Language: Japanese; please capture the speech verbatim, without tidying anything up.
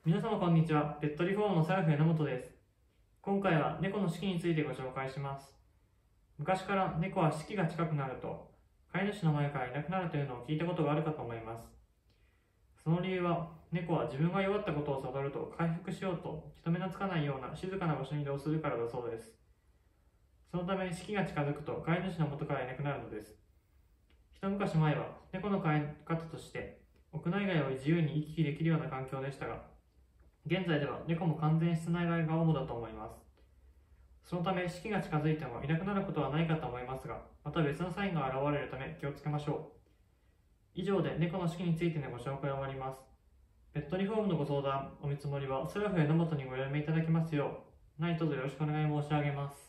皆様こんにちは。ペットリフォームのサラフ榎本です。今回は猫の死期についてご紹介します。昔から猫は死期が近くなると飼い主の前からいなくなるというのを聞いたことがあるかと思います。その理由は、猫は自分が弱ったことを悟ると回復しようと人目のつかないような静かな場所に移動するからだそうです。そのため死期が近づくと飼い主の元からいなくなるのです。一昔前は猫の飼い方として屋内外を自由に行き来できるような環境でしたが、現在では猫も完全室内外が主だと思います。そのため死期が近づいてもいなくなることはないかと思いますが、また別のサインが現れるため気をつけましょう。以上で猫の死期についてのご紹介を終わります。ペットリフォームのご相談、お見積もりはセラフ榎本にご読みいただきますよう、何卒よろしくお願い申し上げます。